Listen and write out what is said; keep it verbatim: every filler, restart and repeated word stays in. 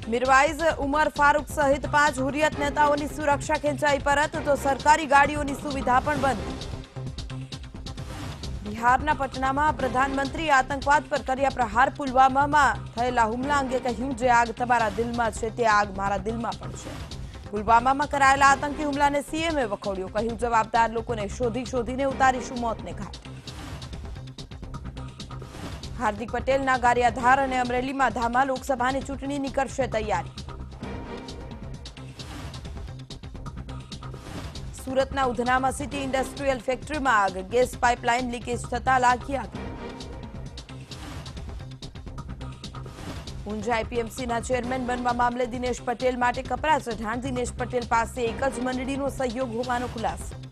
मिरवाइज उमर फारूक सहित पांच हुरियत नेताओं सुरक्षा खेंचाई परत तो सरकारी गाड़ियों की सुविधा पण बंद। बिहारना पटना में प्रधानमंत्री आतंकवाद पर कर्या प्रहार पुलवामा में थयेला हुमला अंगे कह्युं जे आग तमारा दिल में छे ते आग मारा दिल में पण छे। पुलवामा में करायेला आतंकी हुमला ने सीएमए वखोड्यो, कह्युं जवाबदार लोकोने शोधी शोधीने उतारीशुं मौतने घाट। हार्दिक पटेलना गारियाधार और अमरेली में धामा लोकसभानी चूंटणीनी करशे तैयारी। सूरतना उधना में सिटी इंडस्ट्रीयल फेक्टरी में आग, गैस पाइपलाइन लीकेज थता लागी आग। ऊंझा आईपीएमसी चेरमेन बनवा मामले दिनेश पटेल माटे कपरा चढ़ाण। दिनेश पटेल पास एक ज मंडळीनो सहयोग होવાનો खुलाસો।